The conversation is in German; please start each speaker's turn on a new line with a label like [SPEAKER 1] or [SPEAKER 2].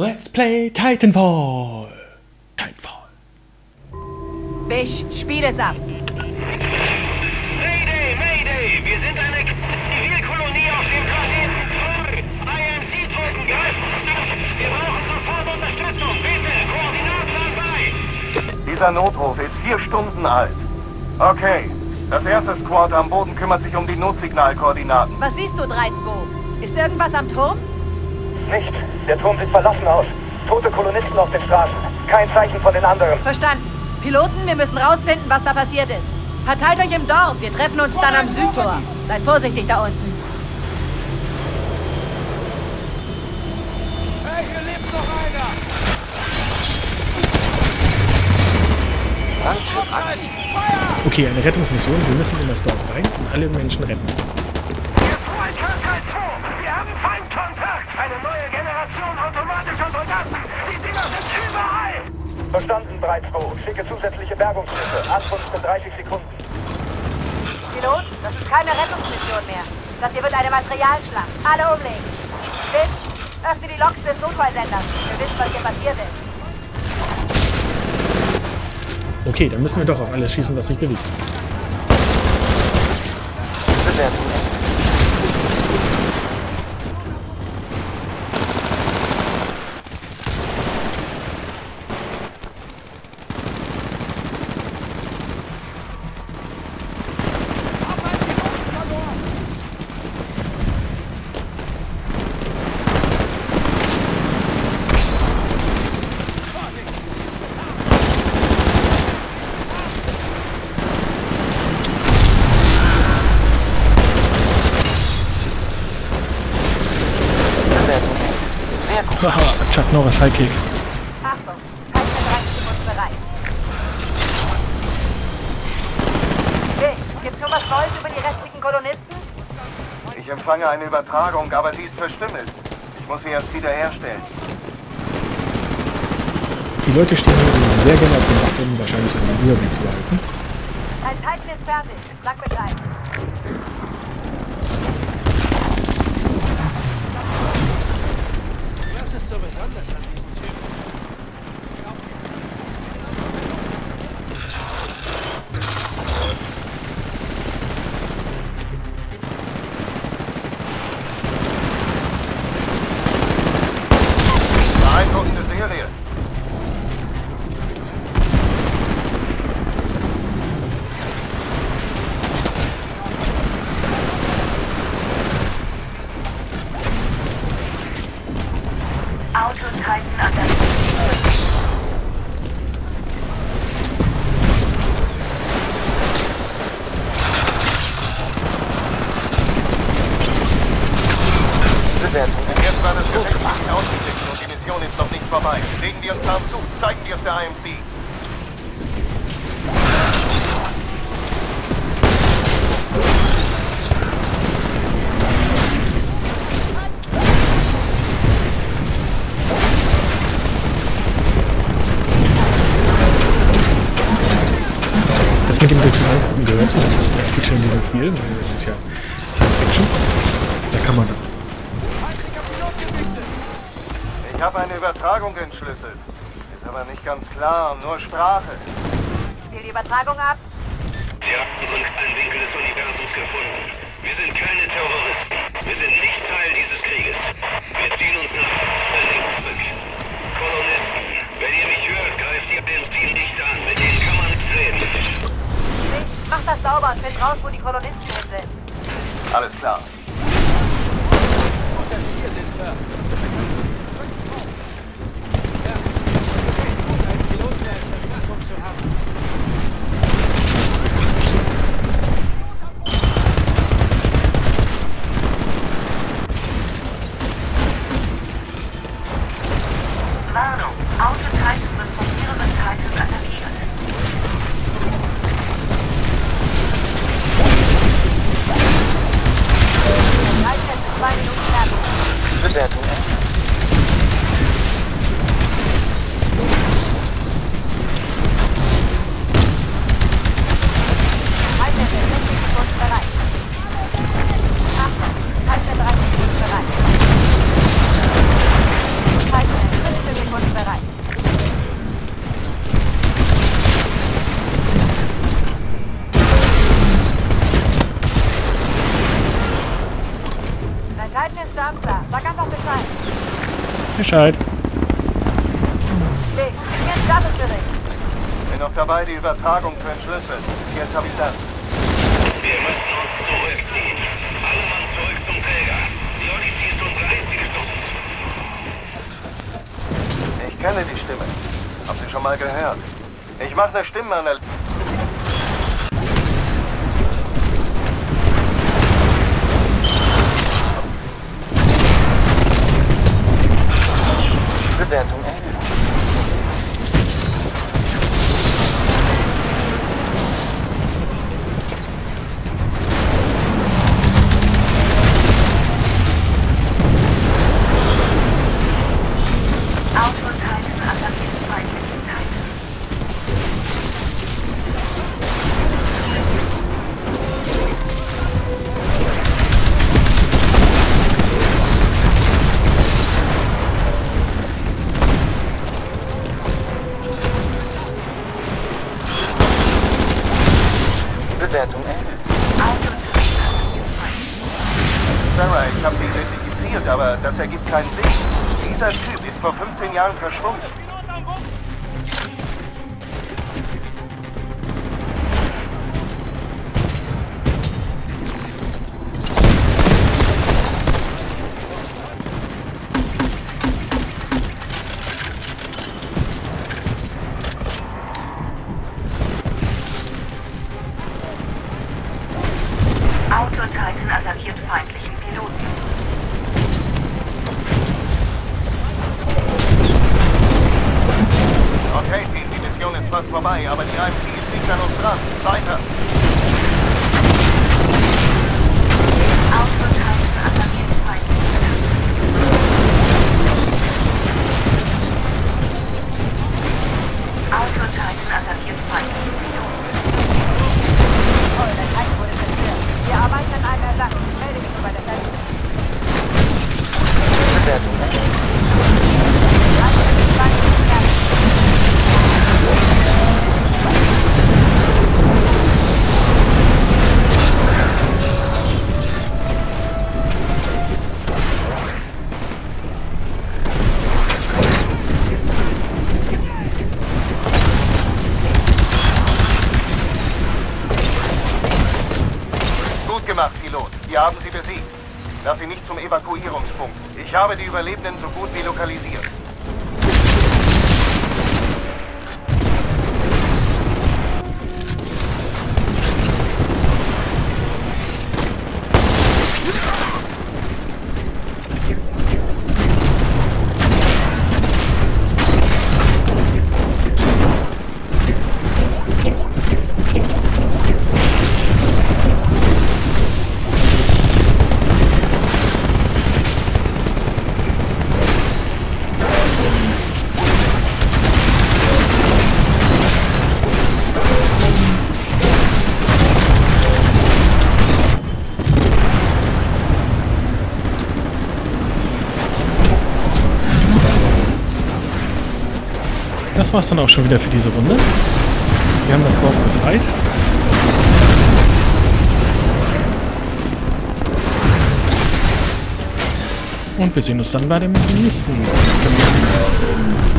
[SPEAKER 1] let's play Titanfall. Titanfall.
[SPEAKER 2] Bish, spiel es ab.
[SPEAKER 3] Mayday, Mayday! Wir sind eine Zivilkolonie auf dem Planeten Troy. IMC-Truppen greifen uns an. Wir brauchen sofort Unterstützung. Bitte, Koordinaten anbei.
[SPEAKER 4] Dieser Notruf ist 4 Stunden alt. Okay. Das erste Squad am Boden kümmert sich um die Notsignalkoordinaten.
[SPEAKER 2] Was siehst du, 3-2? Ist irgendwas am Turm?
[SPEAKER 5] Nicht. Der Turm sieht verlassen aus. Tote Kolonisten auf den Straßen. Kein Zeichen von den anderen.
[SPEAKER 2] Verstanden. Piloten, wir müssen rausfinden, was da passiert ist. Verteilt euch im Dorf. Wir treffen uns dann am Südtor. Seid vorsichtig da unten.
[SPEAKER 3] Hey, hier lebt noch einer!
[SPEAKER 1] Okay, eine Rettungsmission. Wir müssen in das Dorf rein und alle Menschen retten.
[SPEAKER 3] Hier Troy, Krankheit 2! Wir haben Feindkontakt! Eine neue Generation automatischer Soldaten! Die Dinger sind überall!
[SPEAKER 5] Verstanden, 3-2. Schicke zusätzliche Bergungsschiffe. Ankunft in 30 Sekunden.
[SPEAKER 2] Pilot, das ist keine Rettungsmission mehr. Das hier wird eine Materialschlacht. Alle umlegen. Bish, öffne die Loks des Notfallsenders. Wir wissen, was hier passiert ist.
[SPEAKER 1] Okay, dann müssen wir doch auf alles schießen, was sich bewegt. Haha, Chuck Norris Highkick.
[SPEAKER 2] Achtung, keine 30 Sekunden bereit. Bish, gibt's schon was Neues über die restlichen Kolonisten?
[SPEAKER 4] Ich empfange eine Übertragung, aber sie ist verstümmelt. Ich muss sie erst wiederherstellen.
[SPEAKER 1] Die Leute stehen hier sehr gerne auf dem Dach, wahrscheinlich um den Überblick zu behalten.
[SPEAKER 2] Ein Titan ist fertig. Sag Bescheid.
[SPEAKER 3] Was ist so besonders an diesem Typen?
[SPEAKER 4] Beeindruckende Serie.
[SPEAKER 6] Autotitan an der
[SPEAKER 4] Jetzt war das Gefecht nicht ausgeglichen und die Mission ist noch nicht vorbei. Legen wir uns Plan zu. Zeigen wir es der IMC.
[SPEAKER 1] Das mit dem Durchleiten gehört so, das ist ein Feature in diesem Spiel, weil das ist ja Science Fiction. Da kann man das.
[SPEAKER 4] Ich habe eine Übertragung entschlüsselt. Ist aber nicht ganz klar, nur Sprache.
[SPEAKER 2] Spiel die Übertragung ab.
[SPEAKER 3] Wir haben unseren kleinen Winkel des Universums gefunden. Wir sind keine Terroristen. Wir sind nicht Teil dieses Krieges. Wir ziehen uns nach Berlin zurück. Kolonisten, wenn ihr mich hört, greift ihr den Ziel nicht an. Mit denen kann man nicht reden.
[SPEAKER 2] Bish, mach das sauber und find raus, wo die Kolonisten hin sind.
[SPEAKER 4] Alles klar.
[SPEAKER 3] Gut, dass Sie hier sind, Sir. Ja, es ist echt gut, einen Piloten als Verstärkung zu haben.
[SPEAKER 6] Warnung. Autotitan wird von ihrem Titan attackiert.
[SPEAKER 2] Reicht jetzt 2 Minuten fertig.
[SPEAKER 5] Bewertung
[SPEAKER 1] Bescheid.
[SPEAKER 2] Lee, jetzt Statusbericht.
[SPEAKER 4] Bin noch dabei, die Übertragung zu entschlüsseln. Jetzt habe ich das.
[SPEAKER 3] Wir müssen uns zurückziehen. Alle Mann zurück zum Träger. Die Odyssey ist unsere einzige Chance.
[SPEAKER 4] Ich kenne die Stimme. Habt ihr schon mal gehört? Ich mache eine Stimmenanalyse.
[SPEAKER 5] Bewertung erhöht.
[SPEAKER 6] Auto-Titan attackiert feindliche Titan.
[SPEAKER 5] Bewertung erhöht.
[SPEAKER 4] Sarah, ich habe sie identifiziert, aber das ergibt keinen Sinn. Dieser Typ ist vor 15 Jahren verschwunden.
[SPEAKER 6] Auto-Titan attackiert feindlichen Piloten.
[SPEAKER 4] Okay, Team, die Mission ist fast vorbei, aber die AMC ist nicht an uns dran. Weiter!
[SPEAKER 6] Auto-Titan attackiert feindliche Titan. Auto-Titan attackiert feindliche Piloten.
[SPEAKER 2] Toll, der Titan wurde zerstört. Wir arbeiten an einem Ersatz. Melde dich, sobald es fertig ist.
[SPEAKER 5] Bewertung erhöht.
[SPEAKER 4] Gut gemacht, Pilot. Wir haben sie besiegt. Lass sie nicht zum Evakuierungspunkt. Ich habe die Überlebenden so gut wie lokalisiert.
[SPEAKER 1] Das war's dann auch schon wieder für diese Runde. Wir haben das Dorf befreit. Und wir sehen uns dann bei dem nächsten.